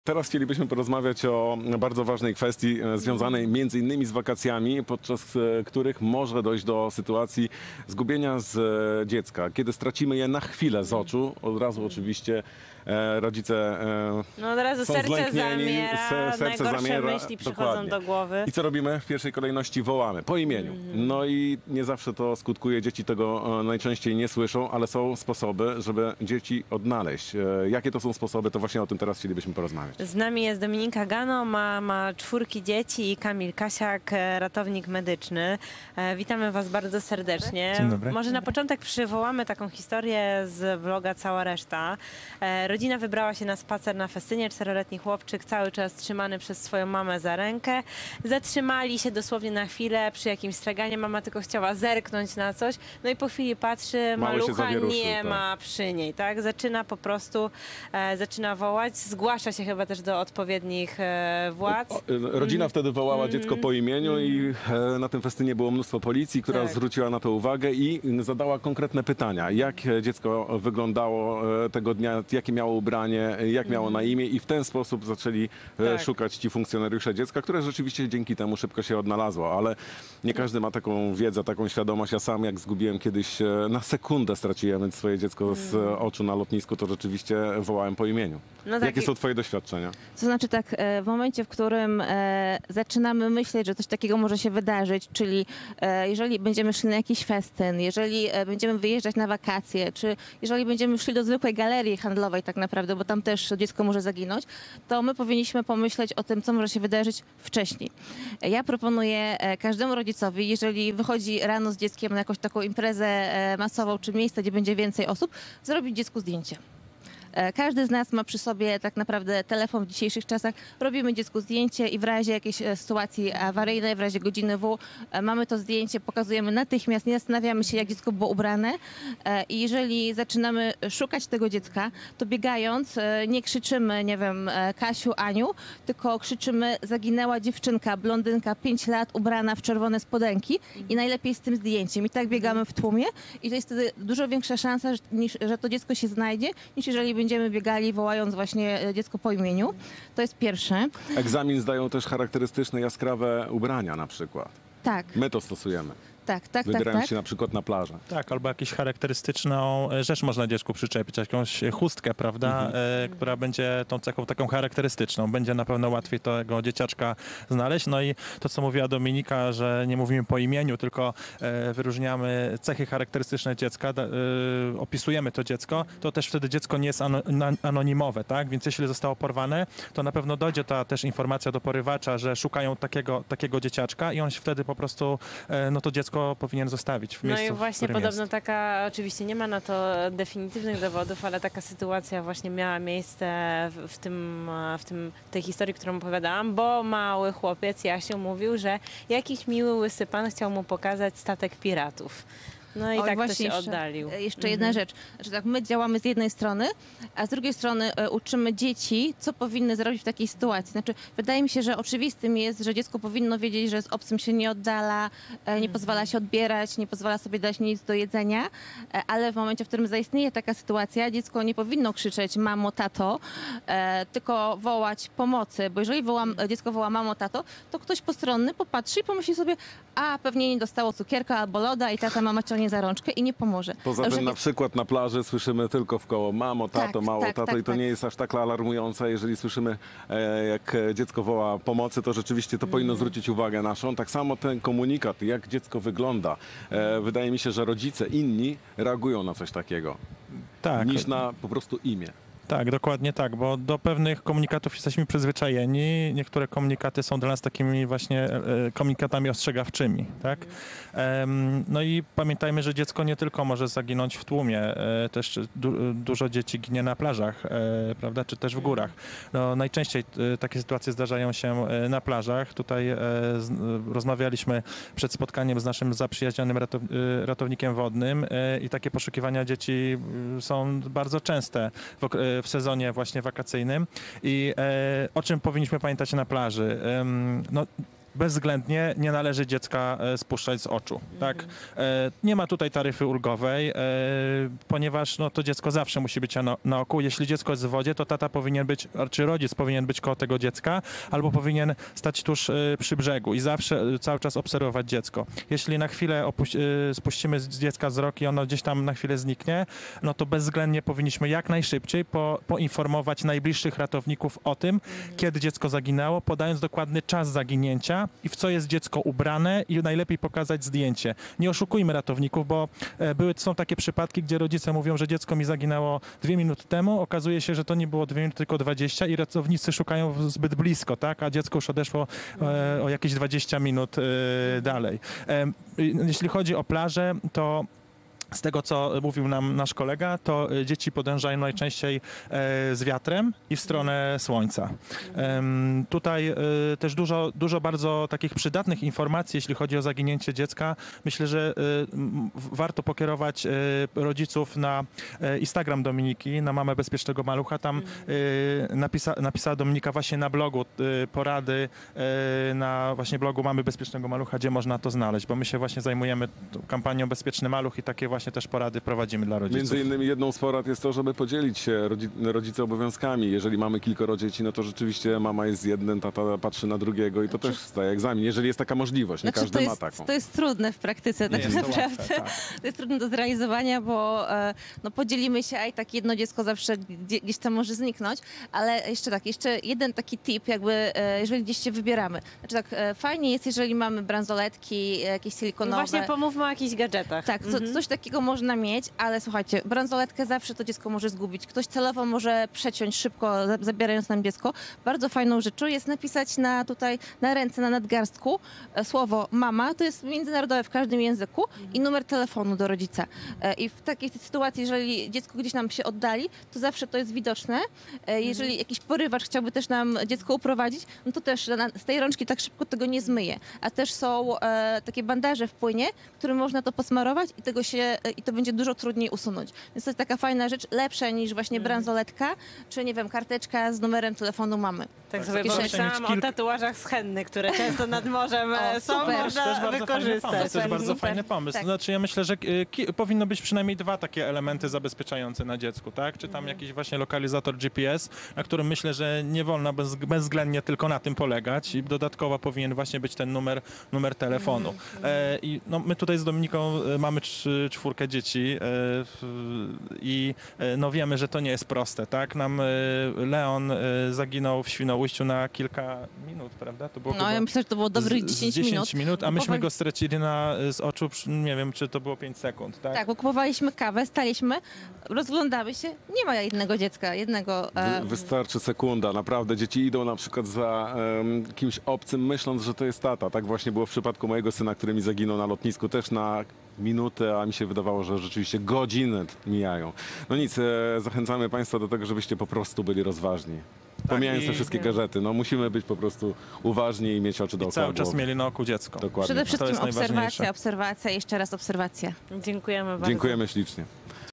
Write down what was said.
Teraz chcielibyśmy porozmawiać o bardzo ważnej kwestii związanej między innymi z wakacjami, podczas których może dojść do sytuacji zgubienia dziecka. Kiedy stracimy je na chwilę z oczu, od razu oczywiście rodzice No od razu są serce zlęknieni, zamiera, najgorsze myśli przychodzą dokładnie. do głowy. I co robimy? W pierwszej kolejności wołamy po imieniu. No i nie zawsze to skutkuje, dzieci tego najczęściej nie słyszą, ale są sposoby, żeby dzieci odnaleźć. Jakie to są sposoby, to właśnie o tym teraz chcielibyśmy porozmawiać. Z nami jest Dominika Gano, ma 4 dzieci i Kamil Kasiak, ratownik medyczny. Witamy Was bardzo serdecznie. Dzień dobry. Może na początek przywołamy taką historię z vloga Cała reszta. Rodzina wybrała się na spacer na festynie, 4-letni chłopczyk cały czas trzymany przez swoją mamę za rękę. Zatrzymali się dosłownie na chwilę przy jakimś straganie, mama tylko chciała zerknąć na coś, no i po chwili patrzy, Mały się malucha zawieruszył, nie tak. ma przy niej, tak? Zaczyna po prostu, zaczyna wołać, zgłasza się chyba też do odpowiednich władz. Rodzina wtedy wołała dziecko po imieniu i na tym festynie było mnóstwo policji, która Tak. zwróciła na to uwagę i zadała konkretne pytania. Jak dziecko wyglądało tego dnia, jakie miało ubranie, jak miało na imię i w ten sposób zaczęli Tak. szukać ci funkcjonariusze dziecka, które rzeczywiście dzięki temu szybko się odnalazło, ale nie każdy ma taką wiedzę, taką świadomość. Ja sam jak zgubiłem kiedyś, na sekundę straciłem swoje dziecko z oczu na lotnisku, to rzeczywiście wołałem po imieniu. No tak, Jakie są twoje doświadczenia? To znaczy tak, w momencie, w którym zaczynamy myśleć, że coś takiego może się wydarzyć, czyli jeżeli będziemy szli na jakiś festyn, jeżeli będziemy wyjeżdżać na wakacje, czy jeżeli będziemy szli do zwykłej galerii handlowej tak naprawdę, bo tam też dziecko może zaginąć, to my powinniśmy pomyśleć o tym, co może się wydarzyć wcześniej. Ja proponuję każdemu rodzicowi, jeżeli wychodzi rano z dzieckiem na jakąś taką imprezę masową, czy miejsce, gdzie będzie więcej osób, zrobić dziecku zdjęcie. Każdy z nas ma przy sobie tak naprawdę telefon w dzisiejszych czasach. Robimy dziecku zdjęcie i w razie jakiejś sytuacji awaryjnej, w razie godziny W, mamy to zdjęcie, pokazujemy natychmiast, nie zastanawiamy się, jak dziecko było ubrane. I jeżeli zaczynamy szukać tego dziecka, to biegając nie krzyczymy, nie wiem, Kasiu, Aniu, tylko krzyczymy: zaginęła dziewczynka, blondynka, 5 lat, ubrana w czerwone spodenki i najlepiej z tym zdjęciem. I tak biegamy w tłumie i to jest wtedy dużo większa szansa, że to dziecko się znajdzie, niż jeżeli będziemy biegali wołając właśnie dziecko po imieniu. To jest pierwsze. Egzamin zdają też charakterystyczne, jaskrawe ubrania na przykład. Tak, My to stosujemy, tak. wybierając się na przykład na plażę. Tak, albo jakąś charakterystyczną rzecz można dziecku przyczepić, jakąś chustkę, prawda, która będzie tą cechą taką charakterystyczną. Będzie na pewno łatwiej tego dzieciaczka znaleźć. No i to, co mówiła Dominika, że nie mówimy po imieniu, tylko wyróżniamy cechy charakterystyczne dziecka, opisujemy to dziecko, to też wtedy dziecko nie jest anonimowe, tak? Więc jeśli zostało porwane, to na pewno dojdzie ta też informacja do porywacza, że szukają takiego dzieciaczka i on się wtedy po prostu, no to dziecko powinien zostawić w miejscu, No i w właśnie którym podobno jest. taka, oczywiście nie ma na to definitywnych dowodów, ale taka sytuacja właśnie miała miejsce w tej historii, którą opowiadałam, bo mały chłopiec Jasiu mówił, że jakiś miły łysy pan chciał mu pokazać statek piratów. No i Oj, tak to właśnie się oddalił. Jeszcze jedna rzecz, że tak my działamy z jednej strony, a z drugiej strony uczymy dzieci, co powinny zrobić w takiej sytuacji. Znaczy, wydaje mi się, że oczywistym jest, że dziecko powinno wiedzieć, że z obcym się nie oddala, nie pozwala się odbierać, nie pozwala sobie dać nic do jedzenia, ale w momencie, w którym zaistnieje taka sytuacja, dziecko nie powinno krzyczeć mamo, tato, tylko wołać pomocy, bo jeżeli dziecko woła mamo, tato, to ktoś postronny popatrzy i pomyśli sobie: a pewnie nie dostało cukierka albo loda i tata, mama ciągnie za rączkę i nie pomoże. Poza tym na przykład na plaży słyszymy tylko w koło mamo, tato, Tak, mało tak, tato tak, i to tak. nie jest aż tak alarmujące. Jeżeli słyszymy, jak dziecko woła pomocy, to rzeczywiście to powinno zwrócić uwagę naszą. Tak samo ten komunikat, jak dziecko wygląda. Wydaje mi się, że rodzice inni reagują na coś takiego, Tak. niż na po prostu imię. Tak, dokładnie tak, bo do pewnych komunikatów jesteśmy przyzwyczajeni. Niektóre komunikaty są dla nas takimi właśnie komunikatami ostrzegawczymi, tak? No i pamiętajmy, że dziecko nie tylko może zaginąć w tłumie, też dużo dzieci ginie na plażach, prawda, czy też w górach. No, najczęściej takie sytuacje zdarzają się na plażach. Tutaj rozmawialiśmy przed spotkaniem z naszym zaprzyjaźnionym ratownikiem wodnym i takie poszukiwania dzieci są bardzo częste w sezonie właśnie wakacyjnym. I o czym powinniśmy pamiętać na plaży? No, bezwzględnie nie należy dziecka spuszczać z oczu, tak? Nie ma tutaj taryfy ulgowej, ponieważ no, to dziecko zawsze musi być na oku. Jeśli dziecko jest w wodzie, to tata powinien być, czy rodzic powinien być koło tego dziecka, albo powinien stać tuż przy brzegu i zawsze cały czas obserwować dziecko. Jeśli na chwilę spuścimy z dziecka wzrok i ono gdzieś tam na chwilę zniknie, no to bezwzględnie powinniśmy jak najszybciej poinformować najbliższych ratowników o tym, kiedy dziecko zaginęło, podając dokładny czas zaginięcia i w co jest dziecko ubrane i najlepiej pokazać zdjęcie. Nie oszukujmy ratowników, bo są takie przypadki, gdzie rodzice mówią, że dziecko mi zaginęło 2 minuty temu, okazuje się, że to nie było 2 minuty, tylko 20 i ratownicy szukają zbyt blisko, tak? A dziecko już odeszło o jakieś 20 minut dalej. Jeśli chodzi o plażę, to z tego, co mówił nam nasz kolega, to dzieci podążają najczęściej z wiatrem i w stronę słońca. Tutaj też dużo bardzo takich przydatnych informacji, jeśli chodzi o zaginięcie dziecka. Myślę, że warto pokierować rodziców na Instagram Dominiki, na Mamę Bezpiecznego Malucha. Tam napisała Dominika właśnie na blogu porady, na właśnie blogu Mamy Bezpiecznego Malucha, gdzie można to znaleźć, bo my się właśnie zajmujemy kampanią Bezpieczny Maluch i takie właśnie też porady prowadzimy dla rodziców. Między innymi jedną z porad jest to, żeby podzielić się rodzice obowiązkami. Jeżeli mamy kilkoro dzieci, no to rzeczywiście mama jest z jednym, tata patrzy na drugiego i to też staje egzamin, jeżeli jest taka możliwość. Nie każdy ma taką. To jest trudne w praktyce, tak jest to naprawdę. łatwe, tak. To jest trudne do zrealizowania, bo no, podzielimy się, a i tak jedno dziecko zawsze gdzieś tam może zniknąć, ale jeszcze jeden taki tip, jakby jeżeli gdzieś się wybieramy. Znaczy tak, fajnie jest, jeżeli mamy bransoletki, jakieś No silikonowe. właśnie pomówmy o jakichś gadżetach. Tak, coś takiego można mieć, ale słuchajcie, bransoletkę zawsze to dziecko może zgubić. Ktoś celowo może przeciąć szybko, zabierając nam dziecko. Bardzo fajną rzeczą jest napisać tutaj na ręce, na nadgarstku słowo mama, to jest międzynarodowe w każdym języku i numer telefonu do rodzica. I w takiej sytuacji, jeżeli dziecko gdzieś nam się oddali, to zawsze to jest widoczne. Jeżeli jakiś porywacz chciałby też nam dziecko uprowadzić, no to też z tej rączki tak szybko tego nie zmyje. A też są takie bandaże w płynie, którym można to posmarować i to będzie dużo trudniej usunąć. Więc to jest taka fajna rzecz, lepsza niż właśnie bransoletka, czy nie wiem, karteczka z numerem telefonu mamy. Tak sobie Kieszeni. pomyślałam o tatuażach z henny, które często nad morzem są, super. To można jest bardzo wykorzystać. fajny pomysł. To jest bardzo Super. fajny pomysł. Tak. Znaczy ja myślę, że powinno być przynajmniej 2 takie elementy zabezpieczające na dziecku, tak? Czy tam jakiś właśnie lokalizator GPS, na którym myślę, że nie wolno bezwzględnie tylko na tym polegać i dodatkowo powinien właśnie być ten numer telefonu. I no, my tutaj z Dominiką mamy 4 dzieci i no wiemy, że to nie jest proste, tak? Nam Leon zaginął w Świnoujściu na kilka minut, prawda? To było No chyba ja myślę, że to było dobrych 10 minut. a myśmy Kupowali- go stracili z oczu, nie wiem, czy to było 5 sekund, tak? Tak, bo kupowaliśmy kawę, staliśmy, rozglądamy się, nie ma jednego dziecka, jednego... Wystarczy sekunda, naprawdę. Dzieci idą na przykład za kimś obcym, myśląc, że to jest tata. Tak właśnie było w przypadku mojego syna, który mi zaginął na lotnisku, też na minutę, a mi się wydawało, że rzeczywiście godziny mijają. No nic, zachęcamy Państwa do tego, żebyście po prostu byli rozważni. Pomijając te wszystkie gadżety, no musimy być po prostu uważni i mieć oczy I dookoła cały czas głowy. mieli na oku dziecko. Dokładnie. Przede tak. wszystkim jest najważniejsze. obserwacja, jeszcze raz obserwacja. Dziękujemy bardzo. Dziękujemy ślicznie.